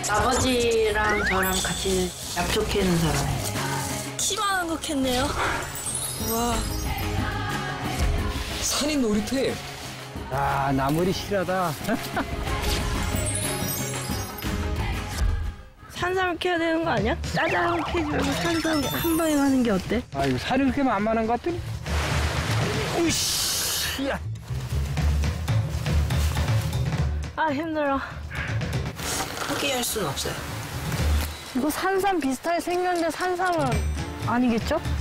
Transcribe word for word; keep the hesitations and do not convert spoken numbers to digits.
아버지랑 저랑 같이 약속해는 사람이에요. 키만한 거 캤네요. 와. 산인 놀이터에. 아, 나물이 실하다. 산삼을 캐야 되는 거 아니야? 짜장 캐지 말고 산삼 한 방에 하는 게 어때? 아, 이거 살이 그렇게 만만한 것 같더니. 으이씨, 야. 아, 힘들어. 포기할 수는 없어요. 이거 산삼 비슷하게 생겼는데 산삼은 아니겠죠?